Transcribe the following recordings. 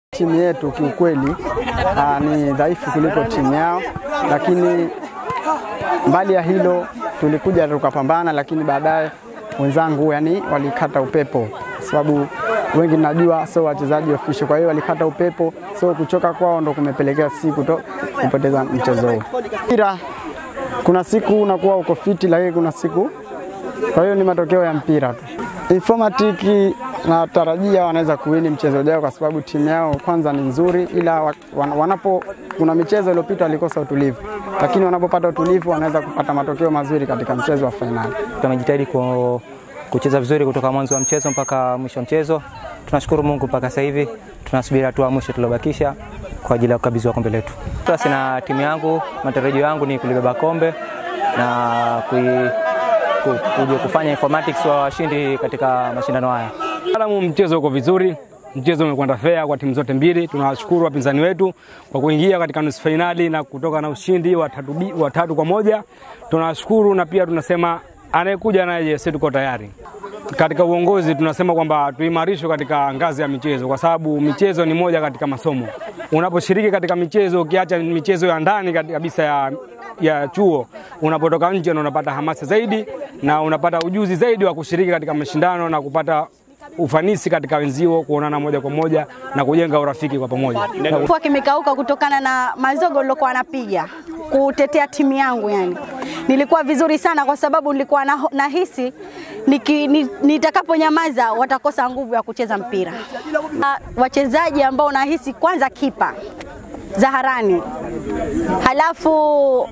Timu yetu kiukweli ni dhaifu kuliko timu yao, lakini mbali ya hilo tulikuja tukapambana, lakini baadaye wenzangu walikata upepo, sababu wengi najua sio wachezaji official, kwa hiyo walikata upepo, so kuchoka kwao ndo kumepelekea kupoteza mchezo huu. Mpira kuna siku unakuwa uko fiti, lakini kuna siku, kwa hiyo ni matokeo ya mpira tu. Informatiki natarajia wanaweza kuwini mchezo ujao kwa sababu timu yao kwanza ni nzuri, ila kuna michezo iliyopita walikosa utulivu, lakini wanapopata utulivu wanaweza kupata matokeo mazuri katika mchezo wa finali. Tumejitahidi kucheza vizuri kutoka mwanzo wa mchezo mpaka mwisho wa mchezo. Tunashukuru Mungu mpaka sasa hivi tunasubiri hatua ya mwisho tulobakisha kwa ajili ya kukabidhiwa kombe letu. Sasa na timu yangu, matarajio yangu ni kulibeba kombe na kuja kufanya informatics wa washindi katika mashindano haya. Mchezo uko vizuri, mchezo umekwenda fair kwa timu zote mbili. Tunawashukuru wapinzani wetu kwa kuingia katika nusu finali na kutoka na ushindi wa 3-1. Tunawashukuru na pia tunasema anayekuja naye sisi tuko tayari. Katika uongozi tunasema kwamba tuimarishwe katika ngazi ya michezo, kwa sababu michezo ni moja katika masomo. Unaposhiriki katika michezo, ukiacha michezo ya ndani kabisa ya chuo, unapotoka nje na unapata hamasa zaidi na unapata ujuzi zaidi wa kushiriki katika mashindano na kupata ufanisi katika wenzio, kuonana moja kwa moja na kujenga urafiki kwa pamoja. Kwa kimekauka kutokana na mazogo nilokuwa napiga kutetea timu yangu Nilikuwa vizuri sana kwa sababu nilikuwa nahisi nitakaponyamaza watakosa nguvu ya kucheza mpira. Wachezaji ambao nahisi kwanza kipa Zaharani, halafu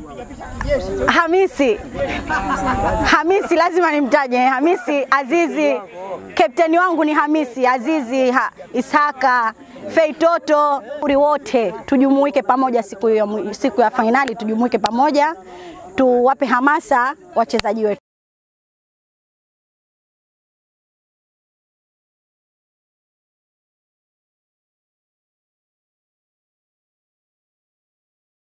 Hamisi lazima nimtaje, Hamisi Azizi, kapteni wangu ni Hamisi Azizi, Ishaka, Feitoto, wote tujumuike pamoja siku ya finali, tujumuike pamoja tuwape hamasa wachezaji wetu.